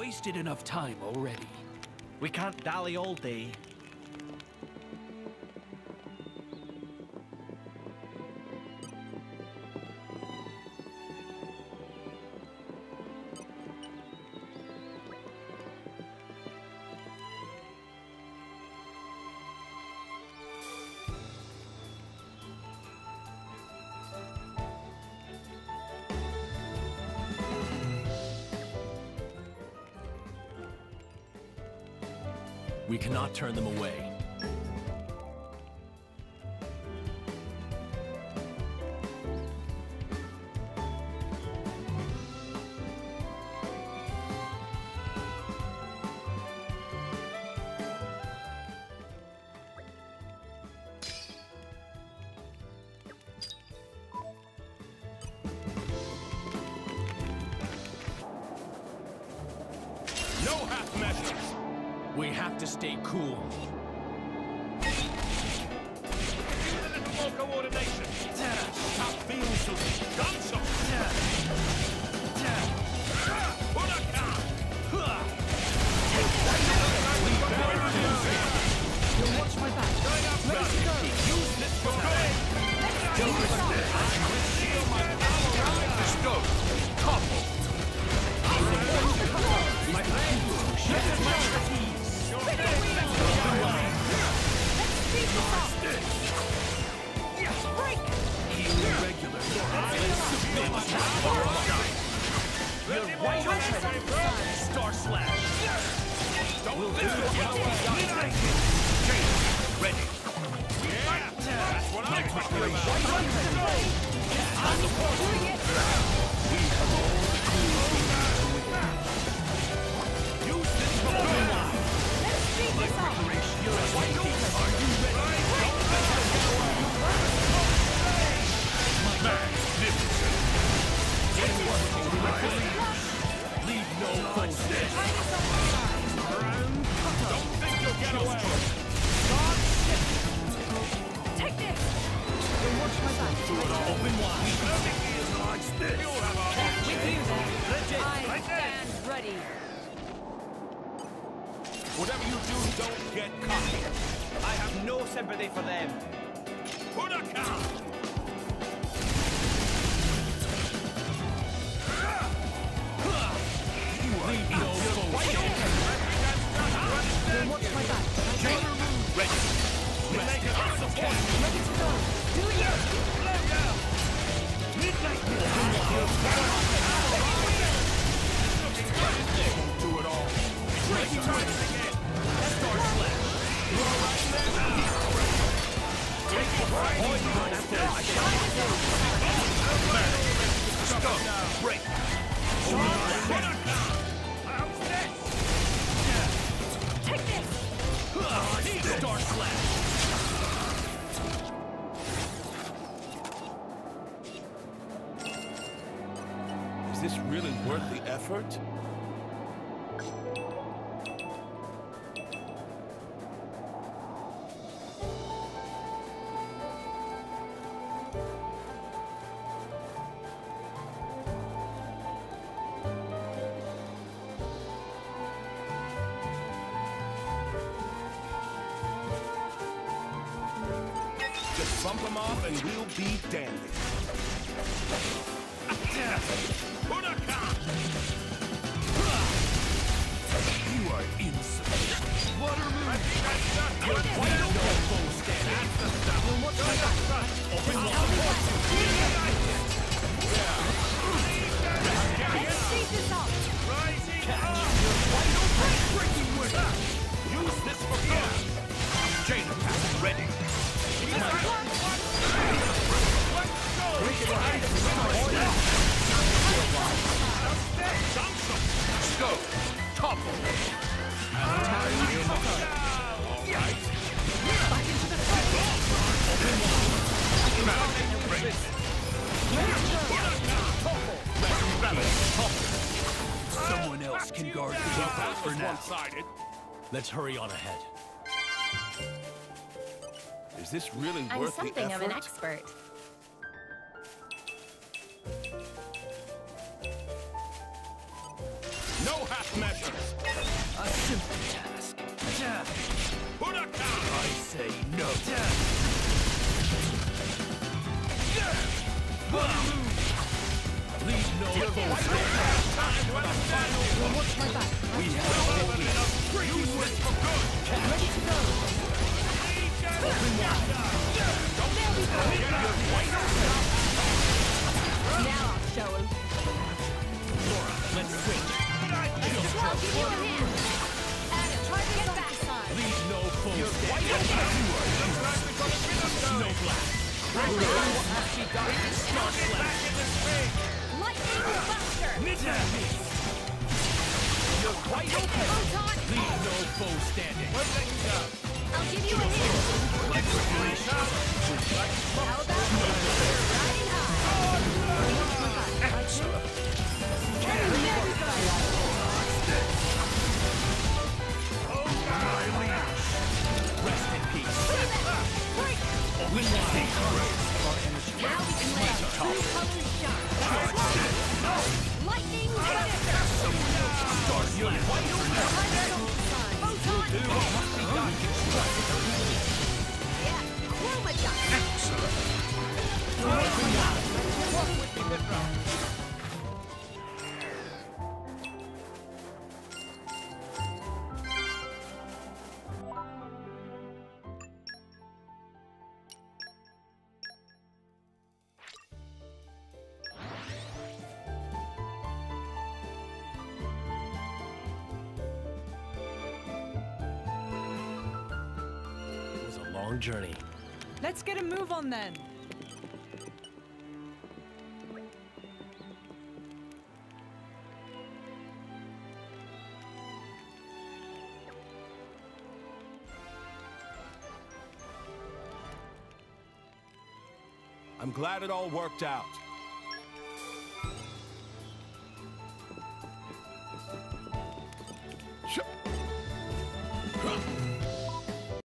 wasted enough time already. We can't dally all day. We cannot turn them away. No half measures! We have to stay cool. Use a little more coordination! Top feels to gunshot! You'll watch my back. Ready to go. Use this for good! Let's go. Topple. My plan is Star Slash. Don't Ready. That's what I'm talking about! Use this for good! Leave no footsteps. Don't think you'll get away! Take this. You'll watch my back. Open wide. You'll have a With you there. I stand ready. Whatever you do, don't get cocky. I have no sympathy for them. Put a count! Leave no footsteps. You'll watch my back. Ready. Make it up support! Ready to go. Do it. Midnight! Do it all. Break it again! Star Slash. Take it right! Go. Break. Take this. Star Slash. Is this really worth the effort? Just bump them off and we'll be dandy. Put a count! You are insufficient. You're wide open. That's the stuff. You'll watch my back. Open I'll wide. be back. Let's speed this up. Rising up. Breaking with use this for good. Chain attack. Ready. Let's go. Go. Topple. Someone else can guard the gate for now. One-sided. Let's hurry on ahead. Is this really I'm worth the something effort? of an expert. No half measures. A simple task. Huracan! I say no. Leave no foe standing. Time for the final one. Watch my back. We have Well, only enough. Use this for good. Ready to go. Now I'll show him. Laura, let's switch. I'll give you a hand. Adam, try to get back. Leave no foe standing. Looks like we got a bit of No time. blast. What must be done? Star Get slash. back in the ring. Lightning Buster. You're wide open. Photon. Leave no foe standing. Where they go? I'll give you a hand. Electric blade. How about riding high? Excellent. Rest in peace. We want the grace of our energy. Now we can let our true colors shine. Lightning Buster. Star slash. Photon. Must be done. Yeah, Chroma Dust. Walk with me, Mithra. It was a long journey. Let's get a move on then. I'm glad it all worked out.